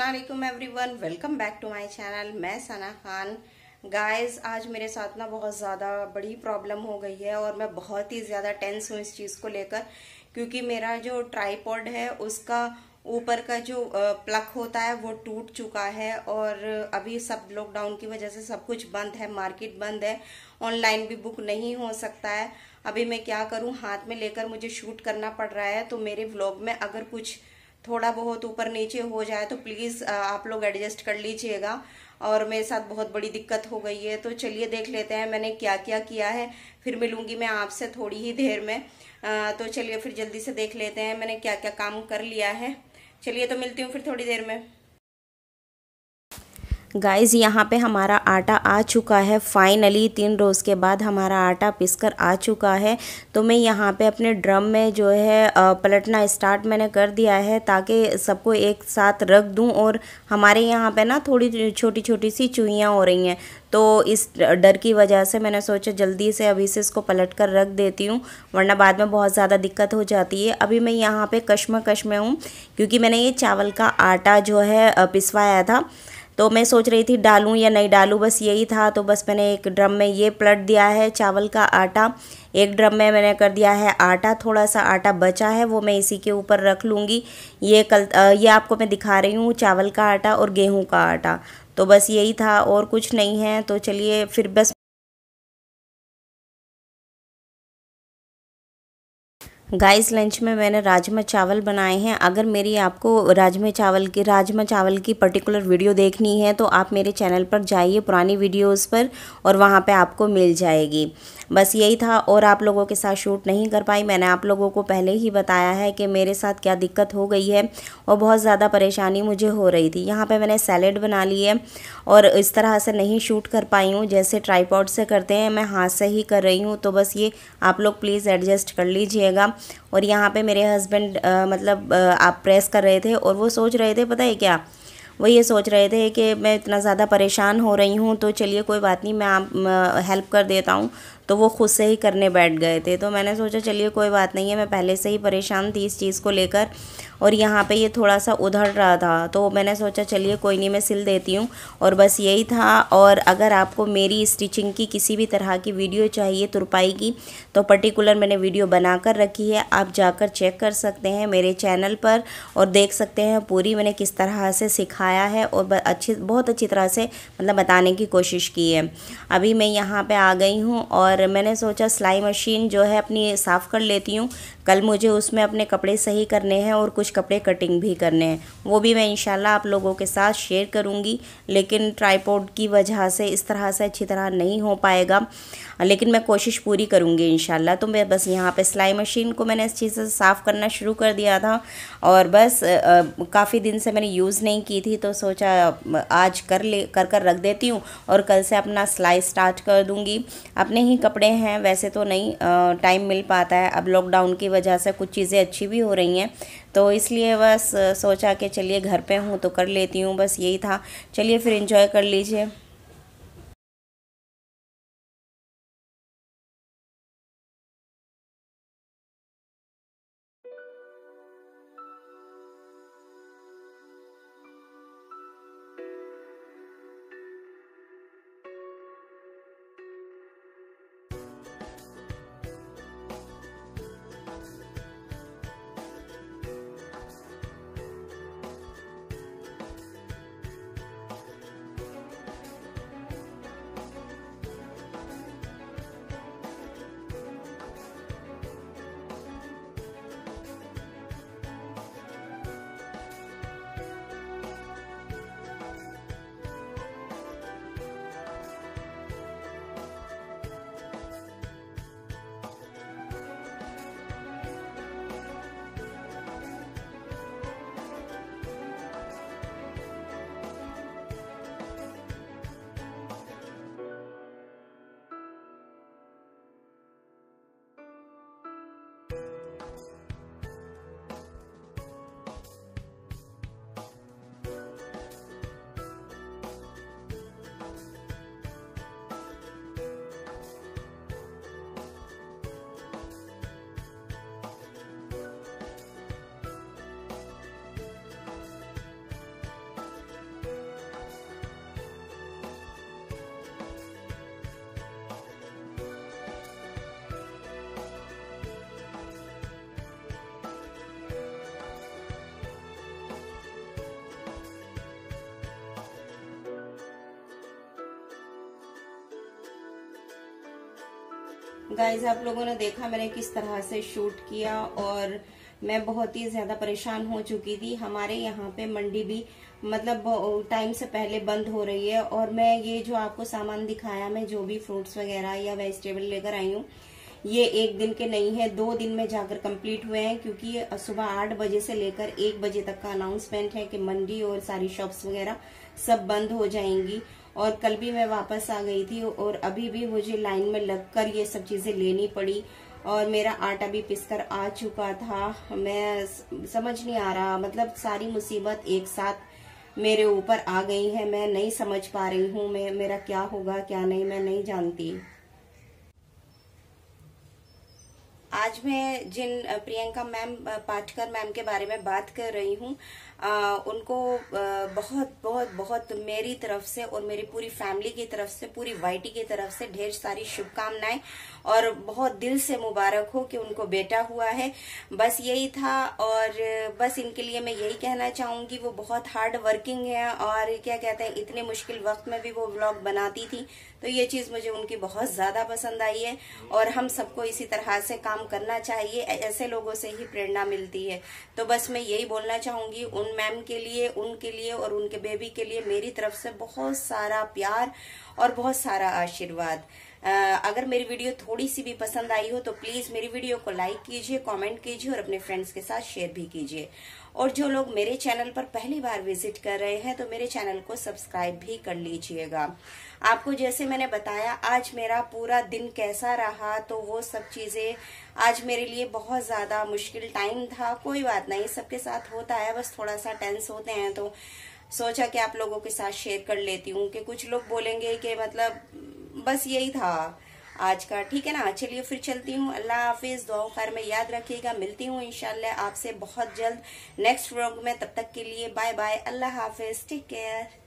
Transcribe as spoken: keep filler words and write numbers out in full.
अस्सलाम वालेकुम everyone, welcome back to my channel. मैं सना खान। गाइस, आज मेरे साथ ना बहुत ज़्यादा बड़ी प्रॉब्लम हो गई है और मैं बहुत ही ज़्यादा टेंस हूँ इस चीज़ को लेकर, क्योंकि मेरा जो ट्राइपॉड है उसका ऊपर का जो प्लग होता है वो टूट चुका है और अभी सब लॉकडाउन की वजह से सब कुछ बंद है, मार्केट बंद है, ऑनलाइन भी बुक नहीं हो सकता है। अभी मैं क्या करूँ, हाथ में लेकर मुझे शूट करना पड़ रहा है। तो मेरे व्लॉग में अगर कुछ थोड़ा बहुत ऊपर नीचे हो जाए तो प्लीज़ आप लोग एडजस्ट कर लीजिएगा। और मेरे साथ बहुत बड़ी दिक्कत हो गई है, तो चलिए देख लेते हैं मैंने क्या क्या किया है। फिर मिलूंगी मैं आपसे थोड़ी ही देर में। आ, तो चलिए फिर जल्दी से देख लेते हैं मैंने क्या क्या काम कर लिया है। चलिए तो मिलती हूँ फिर थोड़ी देर में। गाइज़, यहाँ पे हमारा आटा आ चुका है। फाइनली तीन रोज़ के बाद हमारा आटा पिसकर आ चुका है। तो मैं यहाँ पे अपने ड्रम में जो है पलटना स्टार्ट मैंने कर दिया है, ताकि सबको एक साथ रख दूँ। और हमारे यहाँ पे ना थोड़ी छोटी छोटी सी चूहियाँ हो रही हैं, तो इस डर की वजह से मैंने सोचा जल्दी से अभी से इसको पलट कर रख देती हूँ, वरना बाद में बहुत ज़्यादा दिक्कत हो जाती है। अभी मैं यहाँ पे कश्मकश में हूँ, क्योंकि मैंने ये चावल का आटा जो है पिसवाया था। तो मैं सोच रही थी डालूं या नहीं डालूं, बस यही था। तो बस मैंने एक ड्रम में ये पलट दिया है चावल का आटा, एक ड्रम में मैंने कर दिया है आटा। थोड़ा सा आटा बचा है वो मैं इसी के ऊपर रख लूँगी। ये कल ये आपको मैं दिखा रही हूँ चावल का आटा और गेहूं का आटा। तो बस यही था और कुछ नहीं है। तो चलिए फिर बस गाइस, लंच में मैंने राजमा चावल बनाए हैं। अगर मेरी आपको राजमा चावल की राजमा चावल की पर्टिकुलर वीडियो देखनी है तो आप मेरे चैनल पर जाइए पुरानी वीडियोस पर, और वहाँ पे आपको मिल जाएगी। बस यही था और आप लोगों के साथ शूट नहीं कर पाई। मैंने आप लोगों को पहले ही बताया है कि मेरे साथ क्या दिक्कत हो गई है और बहुत ज़्यादा परेशानी मुझे हो रही थी। यहाँ पर मैंने सैलेड बना ली है और इस तरह से नहीं शूट कर पाई हूँ जैसे ट्राईपॉड से करते हैं, मैं हाथ से ही कर रही हूँ। तो बस ये आप लोग प्लीज़ एडजस्ट कर लीजिएगा। और यहाँ पे मेरे हस्बैंड मतलब आ, आप प्रेस कर रहे थे और वो सोच रहे थे, पता है क्या, वो ये सोच रहे थे कि मैं इतना ज़्यादा परेशान हो रही हूँ, तो चलिए कोई बात नहीं, मैं आप हेल्प कर देता हूँ। तो वो खुद से ही करने बैठ गए थे। तो मैंने सोचा चलिए कोई बात नहीं है, मैं पहले से ही परेशान थी इस चीज़ को लेकर। और यहाँ पे ये थोड़ा सा उधड़ रहा था, तो मैंने सोचा चलिए कोई नहीं, मैं सिल देती हूँ। और बस यही था। और अगर आपको मेरी स्टिचिंग की किसी भी तरह की वीडियो चाहिए तुरपाई की, तो पर्टिकुलर मैंने वीडियो बना कर रखी है, आप जाकर चेक कर सकते हैं मेरे चैनल पर और देख सकते हैं पूरी मैंने किस तरह से सिखाया है और अच्छी बहुत अच्छी तरह से मतलब बताने की कोशिश की है। अभी मैं यहाँ पे आ गई हूँ और मैंने सोचा सिलाई मशीन जो है अपनी साफ़ कर लेती हूँ। कल मुझे उसमें अपने कपड़े सही करने हैं और कुछ कपड़े कटिंग भी करने हैं, वो भी मैं इंशाल्लाह आप लोगों के साथ शेयर करूँगी। लेकिन ट्राइपॉड की वजह से इस तरह से अच्छी तरह नहीं हो पाएगा, लेकिन मैं कोशिश पूरी करूँगी इंशाल्लाह। तो मैं बस यहाँ पे सिलाई मशीन को मैंने इस चीज़ से साफ़ करना शुरू कर दिया था और बस काफ़ी दिन से मैंने यूज़ नहीं की थी, तो सोचा आज कर ले कर कर रख देती हूँ और कल से अपना सिलाई स्टार्ट कर दूँगी। अपने ही कपड़े हैं, वैसे तो नहीं टाइम मिल पाता है, अब लॉकडाउन की वजह से कुछ चीज़ें अच्छी भी हो रही हैं, तो इसलिए बस सोचा कि चलिए घर पे हूँ तो कर लेती हूँ। बस यही था। चलिए फिर एंजॉय कर लीजिए। गाइज आप लोगों ने देखा मैंने किस तरह से शूट किया और मैं बहुत ही ज्यादा परेशान हो चुकी थी। हमारे यहाँ पे मंडी भी मतलब टाइम से पहले बंद हो रही है और मैं ये जो आपको सामान दिखाया, मैं जो भी फ्रूट्स वगैरह या वेजिटेबल लेकर आई हूँ, ये एक दिन के नहीं है, दो दिन में जाकर कंप्लीट हुए हैं, क्योंकि सुबह आठ बजे से लेकर एक बजे तक का अनाउंसमेंट है कि मंडी और सारी शॉप्स वगैरह सब बंद हो जाएंगी। और कल भी मैं वापस आ गई थी और अभी भी मुझे लाइन में लगकर ये सब चीजें लेनी पड़ी और मेरा आटा भी पिसकर आ चुका था। मैं समझ नहीं आ रहा, मतलब सारी मुसीबत एक साथ मेरे ऊपर आ गई है। मैं नहीं समझ पा रही हूँ मैं मेरा क्या होगा क्या नहीं, मैं नहीं जानती। आज मैं जिन प्रियंका मैम पाटकर मैम के बारे में बात कर रही हूँ, उनको आ, बहुत बहुत बहुत मेरी तरफ से और मेरी पूरी फैमिली की तरफ से, पूरी वाईटी की तरफ से ढेर सारी शुभकामनाएं और बहुत दिल से मुबारक हो कि उनको बेटा हुआ है। बस यही था और बस इनके लिए मैं यही कहना चाहूंगी, वो बहुत हार्ड वर्किंग है और क्या कहते हैं, इतने मुश्किल वक्त में भी वो व्लॉग बनाती थी, तो ये चीज मुझे उनकी बहुत ज्यादा पसंद आई है और हम सबको इसी तरह से काम करना चाहिए, ऐसे लोगों से ही प्रेरणा मिलती है। तो बस मैं यही बोलना चाहूंगी उन मैम के लिए, उनके लिए और उनके बेबी के लिए मेरी तरफ से बहुत सारा प्यार और बहुत सारा आशीर्वाद। अगर मेरी वीडियो थोड़ी सी भी पसंद आई हो तो प्लीज मेरी वीडियो को लाइक कीजिए, कमेंट कीजिए और अपने फ्रेंड्स के साथ शेयर भी कीजिए। और जो लोग मेरे चैनल पर पहली बार विजिट कर रहे हैं तो मेरे चैनल को सब्सक्राइब भी कर लीजिएगा। आपको जैसे मैंने बताया आज मेरा पूरा दिन कैसा रहा, तो वो सब चीजें आज मेरे लिए बहुत ज्यादा मुश्किल टाइम था। कोई बात नहीं, सबके साथ होता है, बस थोड़ा सा टेंस होते हैं, तो सोचा कि आप लोगों के साथ शेयर कर लेती हूँ कि कुछ लोग बोलेंगे कि मतलब बस यही था आज का। ठीक है ना, चलिए फिर चलती हूँ। अल्लाह हाफिज, दुआ खैर में याद रखिएगा। मिलती हूँ इंशाल्लाह आपसे बहुत जल्द नेक्स्ट व्लॉग में। तब तक के लिए बाय बाय, अल्लाह हाफिज, टेक केयर।